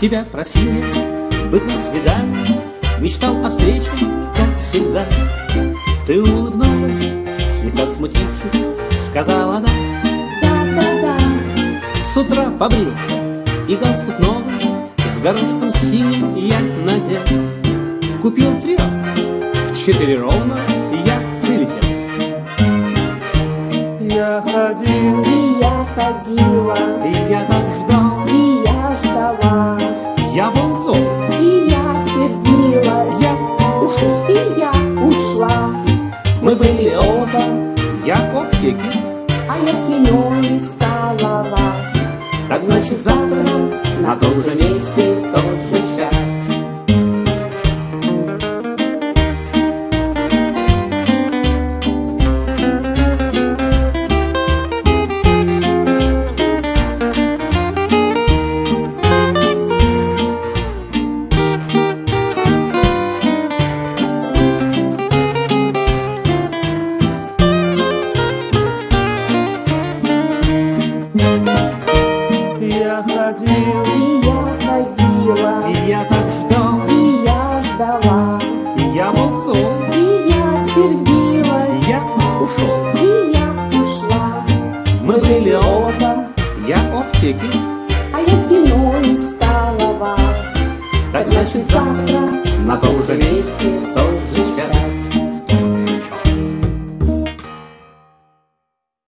Тебя просили быть на свидании, мечтал о встрече, как всегда. Ты улыбнулась, слегка смутившись, сказала да. Да-да-да. С утра побрился и галстук новый с горошком синим я надел. Купил 3 раза, в 4 ровно я прилетел. Я ходил, И я ходила, и я так ждал, и я ждала, я был зол, и я сердилась, я ушел. и я ушла. Мы были оба, я в аптеке. А я в кино искала вас. Так значит завтра на том же месте в тот же час. Я ходил, И я ходила, и я так ждал, и я ждала, я был зол, и я сердилась, я ушел. и я ушла. Мы были оба, я в аптеке. А я в кино искала вас. Так значит завтра на том же месте в тот